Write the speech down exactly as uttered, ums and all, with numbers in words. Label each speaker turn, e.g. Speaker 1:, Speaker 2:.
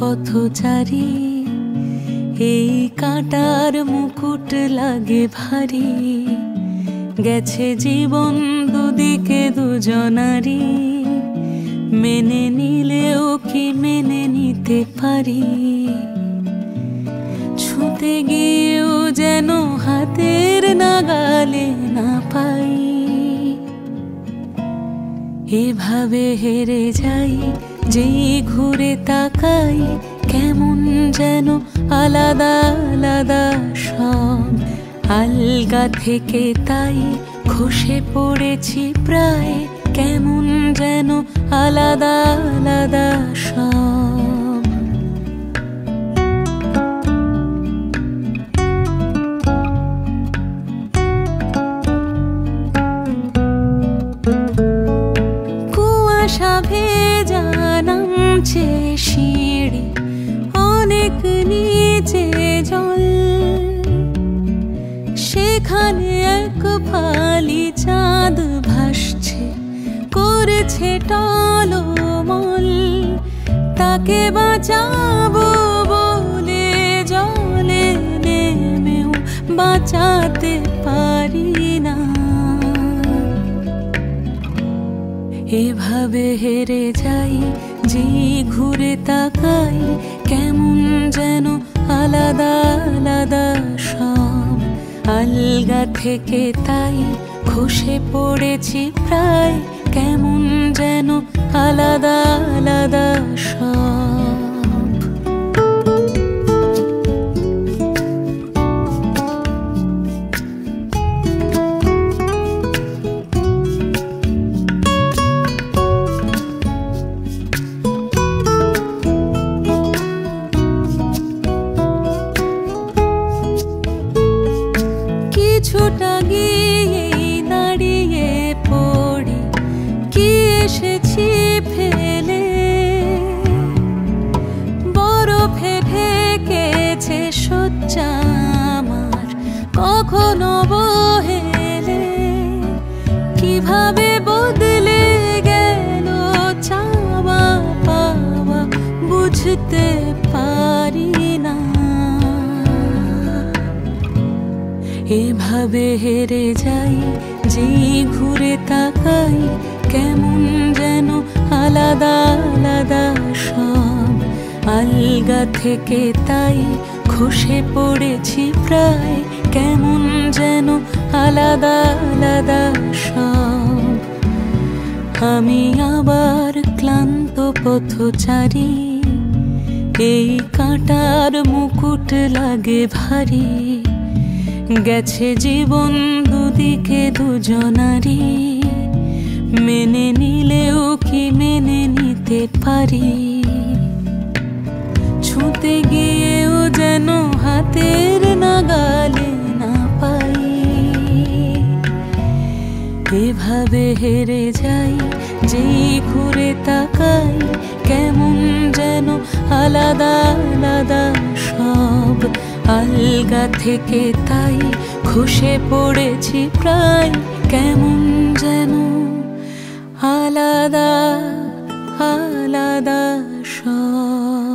Speaker 1: পথচারী, এই কাঁটার মুকুট লাগে ভারী। গেছে জীবন দুদিকে দুজনারই, মেনে নিলেও কি মেনে নিতে পারি? ছুঁতে গিয়েও যেন হাতের নাগালে না পাই। এভাবে হেরে যাই, যেই ঘুরে তাকাই, কেমন যেন আলাদা আলাদা সব। আলগা থেকে তাই খসে পড়েছি প্রায়, কেমন যেন আলাদা আলাদা সব। কুয়াশা ভেজা নামছে সিঁড়ি, অনেক নিচে জল। সেখানে এক ফালি চাঁদ ভাসছে, করেছে টলমল। তাকে বাঁচাবো বলে জলে নেমেও বাঁচাতে পারি না। এভাবে হেরে যাই, যে ঘুরে তাকাই, কেমন যেন আলাদা আলাদা সব। আলগা থেকে তাই খসে পড়েছি প্রায়, কেমন যেন আলাদা আলাদা সব। কিছুটা গিয়ে দাঁড়িয়ে পড়ি, কি এসেছি ফেলে। বরফে ঢেকেছে শয্যা আমার, কখনো বহেলে। কিভাবে বদলে গেল চাওয়া পাওয়া, বুঝতে পারি না। এভাবে হেরে যাই, যে ঘুরে তাকাই, কেমন যেন আলাদা আলাদা সব। আলগা থেকে তাই খসে পড়েছি প্রায়, কেমন যেন আলাদা আলাদা সব। আমি আবার ক্লান্ত পথচারী, এই কাঁটার মুকুট লাগে ভারী। গেছে জীবন দুদিকে দুজনারই, মেনে নিলেও কি মেনে নিতে পারি? ছুঁতে গিয়েও যেন হাতের নাগালে না পাই। এভাবে হেরে যাই, যেই ঘুরে তাকাই, কেমন যেন আলাদা আলাদা সব। আলগা থেকে তাই খসে পড়েছি প্রায়, কেমন যেন আলাদা আলাদা সব।